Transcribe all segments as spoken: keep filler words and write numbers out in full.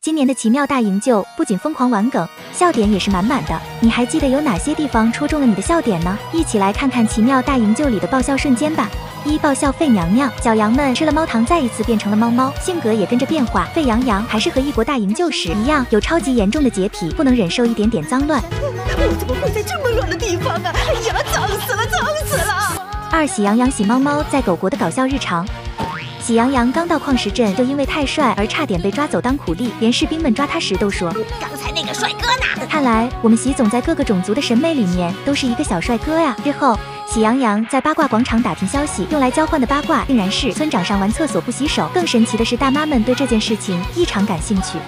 今年的奇妙大营救不仅疯狂玩梗，笑点也是满满的。你还记得有哪些地方戳中了你的笑点呢？一起来看看奇妙大营救里的爆笑瞬间吧。一、爆笑沸娘娘，小羊们吃了猫糖，再一次变成了猫猫，性格也跟着变化。沸羊羊还是和异国大营救时一样，有超级严重的洁癖，不能忍受一点点脏乱。 我怎么会在这么乱的地方啊？哎呀，脏死了，脏死了！ 二、喜羊羊洗猫猫在狗国的搞笑日常。喜羊羊刚到矿石镇，就因为太帅而差点被抓走当苦力，连士兵们抓他时都说：“ 刚才那个帅哥呢？” 看来我们喜总在各个种族的审美里面都是一个小帅哥呀。之后，喜羊羊在八卦广场打听消息，用来交换的八卦竟然是村长上完厕所不洗手。更神奇的是，大妈们对这件事情异常感兴趣。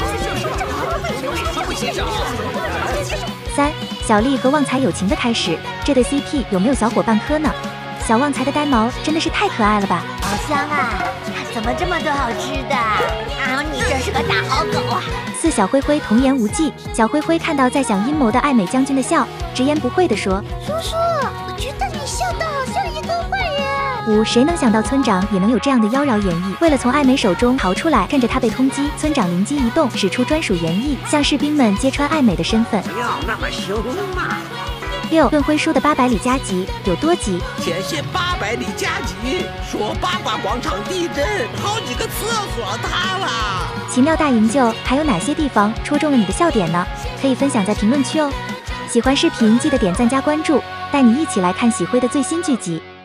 三、小丽和旺财友情的开始，这对 C P 有没有小伙伴磕呢？小旺财的呆毛真的是太可爱了吧！ 好香啊！怎么这么多好吃的？啊，你真是个大好狗啊！ 四、小灰灰童言无忌，小灰灰看到在想阴谋的爱美将军的笑，直言不讳地说：“ 叔叔，我觉得你笑得好像一个坏人。” 五、谁能想到村长也能有这样的妖娆演绎？为了从爱美手中逃出来，趁着他被通缉，村长灵机一动，使出专属演绎，向士兵们揭穿爱美的身份。 不要那么凶嘛！ 六、论辉书的八百里加急有多急？ 前线八百里加急，说八卦广场地震，好几个厕所塌了。 奇妙大营救还有哪些地方戳中了你的笑点呢？可以分享在评论区哦。喜欢视频记得点赞加关注，带你一起来看喜辉的最新剧集。